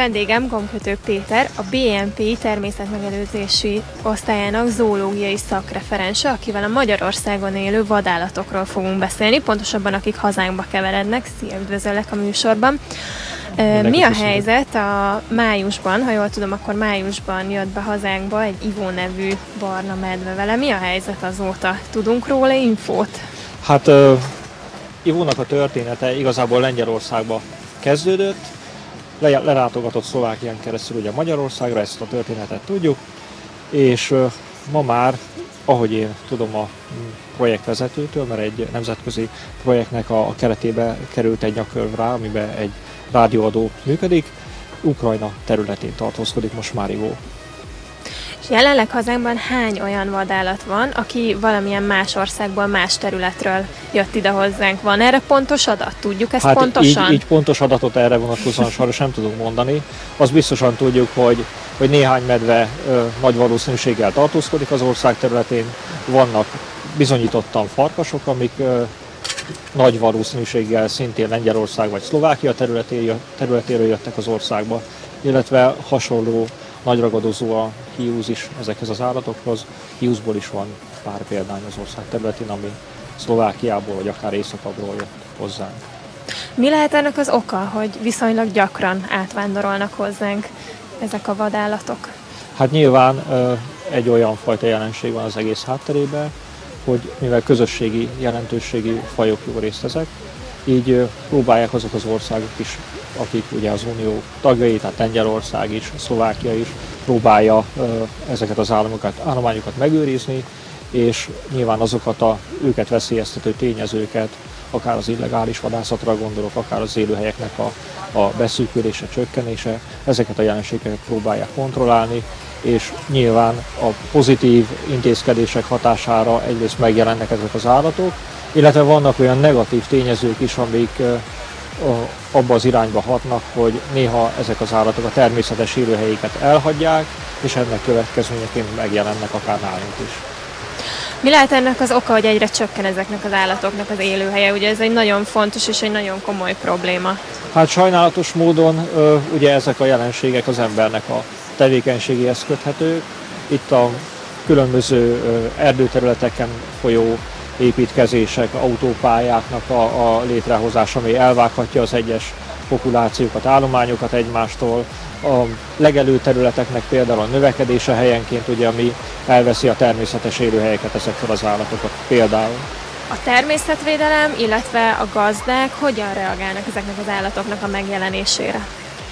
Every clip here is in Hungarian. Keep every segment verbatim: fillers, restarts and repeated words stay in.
Vendégem Gombkötő Péter, a bé em pé természetmegelőzési osztályának zoológiai szakreferense, akivel a Magyarországon élő vadállatokról fogunk beszélni, pontosabban akik hazánkba keverednek. Szia, üdvözöllek a műsorban. Mindenki Mi a köszönöm. helyzet a májusban, ha jól tudom, akkor májusban jött be hazánkba egy Ivó nevű barna medve vele. Mi a helyzet azóta? Tudunk róla infót? Hát uh, Ivónak a története igazából Lengyelországba kezdődött, Le, lelátogatott Szlovákián keresztül ugye Magyarországra, ezt a történetet tudjuk, és uh, ma már, ahogy én tudom a projektvezetőtől, mert egy nemzetközi projektnek a, a keretébe került egy nyakörv rá, amiben egy rádióadó működik, Ukrajna területén tartózkodik most már Ivó. És jelenleg hazánkban hány olyan vadállat van, aki valamilyen más országból, más területről jött ide hozzánk? Van erre pontos adat? Tudjuk ezt hát pontosan? Így, így pontos adatot erre vonatkozóan sajnos nem tudunk mondani. Azt biztosan tudjuk, hogy, hogy néhány medve ö, nagy valószínűséggel tartózkodik az ország területén. Vannak bizonyítottan farkasok, amik ö, nagy valószínűséggel szintén Lengyelország vagy Szlovákia területéről jöttek az országba, illetve hasonló nagy ragadozó a hiúz is ezekhez az állatokhoz. Hiúzból is van pár példány az ország területén, ami Szlovákiából vagy akár északabbról jött hozzánk. Mi lehet ennek az oka, hogy viszonylag gyakran átvándorolnak hozzánk ezek a vadállatok? Hát nyilván egy olyan fajta jelenség van az egész hátterében, hogy mivel közösségi jelentőségi fajok jó részt ezek, így próbálják azok az országok is, akik ugye az Unió tagjai, tehát Lengyelország is, Szlovákia is próbálja ezeket az államokat, állományokat megőrizni, és nyilván azokat a őket veszélyeztető tényezőket, akár az illegális vadászatra gondolok, akár az élőhelyeknek a, a beszűkülése, csökkenése, ezeket a jelenségeket próbálják kontrollálni, és nyilván a pozitív intézkedések hatására egyrészt megjelennek ezek az állatok, illetve vannak olyan negatív tényezők is, amik abba az irányba hatnak, hogy néha ezek az állatok a természetes élőhelyéket elhagyják, és ennek következményeként megjelennek akár nálunk is. Mi lehet ennek az oka, hogy egyre csökken ezeknek az állatoknak az élőhelye? Ugye ez egy nagyon fontos és egy nagyon komoly probléma. Hát sajnálatos módon ugye ezek a jelenségek az embernek a tevékenységéhez köthetők. Itt a különböző erdőterületeken folyó építkezések, autópályáknak a, a létrehozása, ami elvághatja az egyes populációkat, állományokat egymástól. A legelő területeknek például a növekedése helyenként, ugye, ami elveszi a természetes élőhelyeket ezektől az állatokat például. A természetvédelem, illetve a gazdák hogyan reagálnak ezeknek az állatoknak a megjelenésére?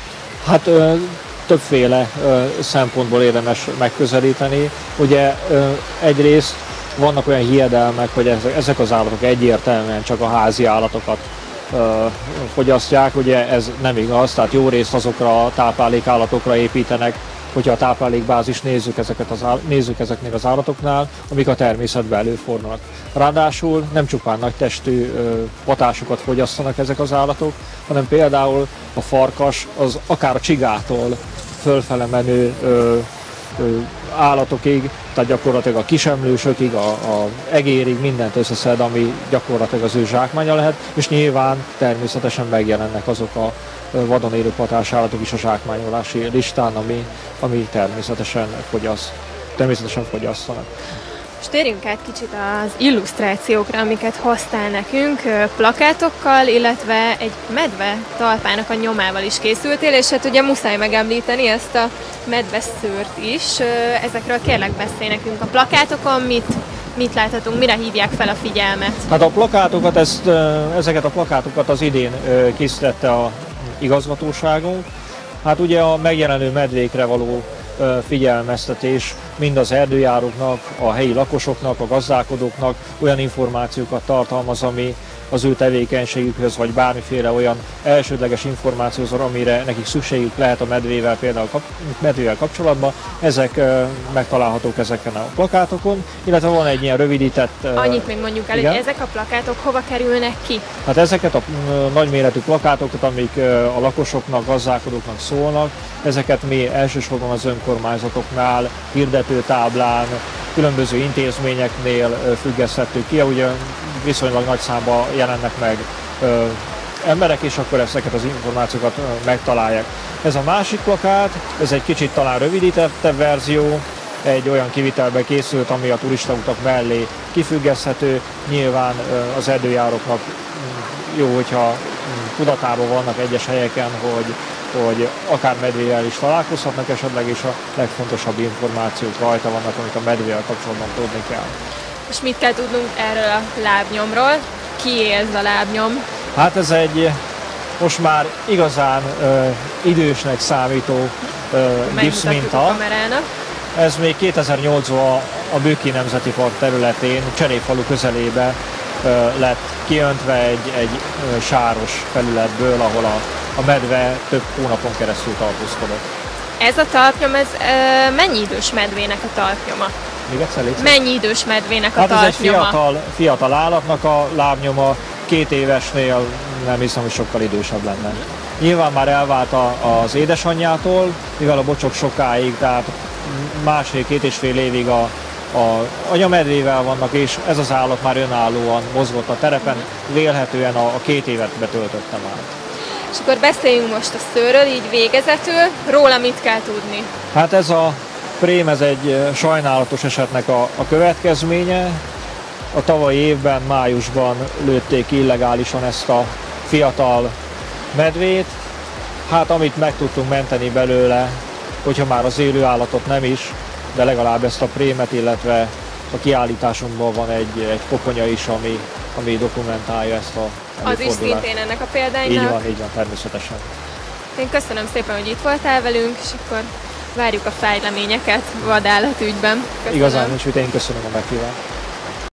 Hát ö, többféle ö, szempontból érdemes megközelíteni. Ugye ö, egyrészt vannak olyan hiedelmek, hogy ezek az állatok egyértelműen csak a házi állatokat ö, fogyasztják, ugye ez nem igaz, tehát jó részt azokra a táplálékállatokra építenek, hogyha a táplálékbázis nézzük, ezeket az áll- nézzük ezeknél az állatoknál, amik a természetben előfordulnak. Ráadásul nem csupán nagy testű ö, patásokat fogyasztanak ezek az állatok, hanem például a farkas az akár a csigától fölfele menő ö, ö, állatokig, tehát gyakorlatilag a kisemlősökig, a, a egérig mindent összeszed, ami gyakorlatilag az ő zsákmánya lehet, és nyilván természetesen megjelennek azok a vadon élő patásállatok is a zsákmányolási listán, ami, ami természetesen, fogyaszt, természetesen fogyasztanak. És térjünk át kicsit az illusztrációkra, amiket hoztál nekünk, plakátokkal, illetve egy medve talpának a nyomával is készültél, és hát ugye muszáj megemlíteni ezt a medveszőrt is. Ezekről kérlek beszélj nekünk a plakátokon, mit, mit láthatunk, mire hívják fel a figyelmet? Hát a plakátokat, ezt, ezeket a plakátokat az idén készítette a igazgatóságunk. Hát ugye a megjelenő medvékre való figyelmeztetés mind az erdőjáróknak, a helyi lakosoknak, a gazdálkodóknak olyan információkat tartalmaz, ami az ő tevékenységükhöz, vagy bármiféle olyan elsődleges információhoz, amire nekik szükségük lehet a medvével, például kap, medvével kapcsolatban. Ezek uh, megtalálhatók ezeken a plakátokon, illetve van egy ilyen rövidített... Uh, Annyit még mondjuk el, igen? Hogy ezek a plakátok hova kerülnek ki? Hát ezeket a uh, nagyméretű plakátokat, amik uh, a lakosoknak, gazdálkodóknak szólnak, ezeket mi elsősorban az önkormányzatoknál, hirdetőtáblán, különböző intézményeknél uh, függesztettük ki, ugye viszonylag nagy számban jelennek meg ö, emberek, és akkor ezeket az információkat ö, megtalálják. Ez a másik plakát, ez egy kicsit talán rövidítettebb verzió, egy olyan kivitelbe készült, ami a turistautak mellé kifüggeszthető. Nyilván az erdőjáróknak jó, hogyha tudatában vannak egyes helyeken, hogy, hogy akár medvével is találkozhatnak esetleg, és a legfontosabb információk rajta vannak, amit a medvével kapcsolatban tudni kell. És mit kell tudnunk erről a lábnyomról? Kié ez a lábnyom? Hát ez egy most már igazán ö, idősnek számító ö, gipszminta. Ez még kétezer-nyolcban a Bükki Nemzeti Park területén, Cserépfalu közelébe ö, lett kiöntve egy, egy ö, sáros felületből, ahol a, a medve több hónapon keresztül tartózkodott. Ez a talpnyom, ez ö, mennyi idős medvének a talpnyoma? Még egyszer légy. Mennyi idős medvének a hát talpnyoma? Ez egy fiatal, fiatal állatnak a lábnyoma, két évesnél nem hiszem, hogy sokkal idősebb lenne. Nyilván már elvált az édesanyjától, mivel a bocsok sokáig, tehát másfél-két és fél évig a, a anyamedvével vannak, és ez az állat már önállóan mozgott a terepen, vélhetően a, a két évet betöltötte már. És akkor beszéljünk most a szőről, így végezetül. Róla mit kell tudni? Hát ez a prém, ez egy sajnálatos esetnek a, a következménye. A tavalyi évben, májusban lőtték illegálisan ezt a fiatal medvét. Hát amit meg tudtunk menteni belőle, hogyha már az élő állatot nem is, de legalább ezt a prémet, illetve a kiállításunkban van egy, egy koponya is, ami, ami dokumentálja ezt a Az is szintén ennek a példánynak. Így van, így van, természetesen. Én köszönöm szépen, hogy itt voltál velünk, és akkor várjuk a fejleményeket vadállatügyben. Köszönöm. Igazán nincs, hogy én köszönöm a meghívást.